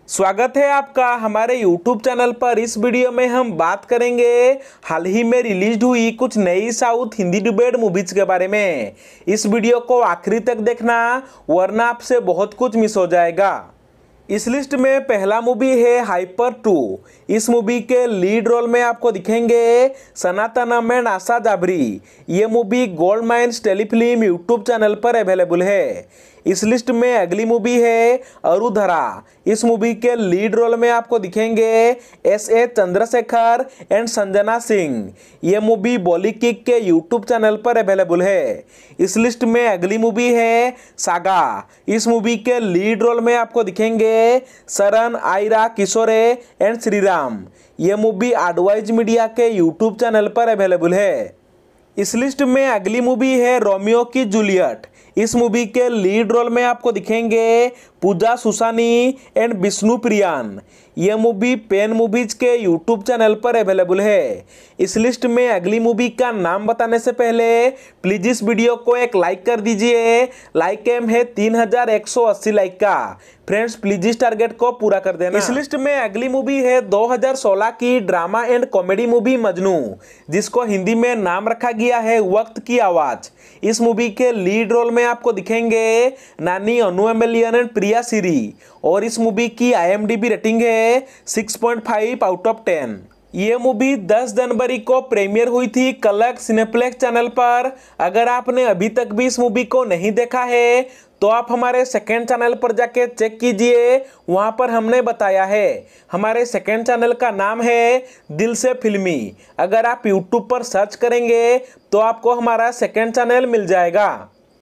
स्वागत है आपका हमारे YouTube चैनल पर। इस वीडियो में हम बात करेंगे हाल ही में रिलीज हुई कुछ नई साउथ हिंदी डुबेड मूवीज के बारे में। इस वीडियो को आखिरी तक देखना वरना आपसे बहुत कुछ मिस हो जाएगा। इस लिस्ट में पहला मूवी है हाइपर 2। इस मूवी के लीड रोल में आपको दिखेंगे सनातनम एंड आशा जाबरी। ये movie Gold Mines telefilm YouTube channel पर अवेलेबल है। इस लिस्ट में अगली मूवी है अरुधरा। इस मूवी के लीड रोल में आपको दिखेंगे S.A. चंद्रशेखर एंड संजना सिंह। ये मूवी बॉली किक के यूट्यूब चैनल पर अवेलेबल है। इस लिस्ट में अगली मूवी है सागा। इस मूवी के लीड रोल में आपको दिखेंगे शरण, आयरा, किशोरे एंड श्रीराम। ये मूवी एडवाइज मीडिया के यूट्यूब चैनल पर अवेलेबल है। इस लिस्ट में अगली मूवी है रोमियो की जूलियट। इस मूवी के लीड रोल में आपको दिखेंगे पूजा सुसानी एंड विष्णु प्रियान। यह मूवी पेन मूवीज के यूट्यूब चैनल पर अवेलेबल है। इस लिस्ट में अगली मूवी का नाम बताने से पहले प्लीज इस वीडियो को एक लाइक कर दीजिए। लाइक एम है 3180 लाइक का। फ्रेंड्स प्लीज इस टारगेट को पूरा कर देना। इस लिस्ट में अगली मूवी है 2016 की drama and comedy movie Majnu, जिसको हिंदी में नाम रखा गया है वक्त की आवाज। इस मूवी के लीड रोल में आपको दिखेंगे नानी अनु एमेलियन एंड प्रिया सिरी और इस मूवी की IMDb रेटिंग है 6.5 आउट ऑफ 10। ये मूवी 10 जनवरी को प्रीमियर हुई थी कलर्स सिनेप्लेक्स चैनल पर। अगर आपने अभी तक भी इस मूवी को नहीं देखा है तो आप हमारे सेकंड चैनल पर जाके चेक कीजिए, वहाँ पर हमने बताया है। हमारे सेकंड चैनल का नाम है दिल से फिल्मी। अगर आप YouTube पर सर्च करेंगे तो आपको हमारा सेकंड चैनल मिल जाएगा।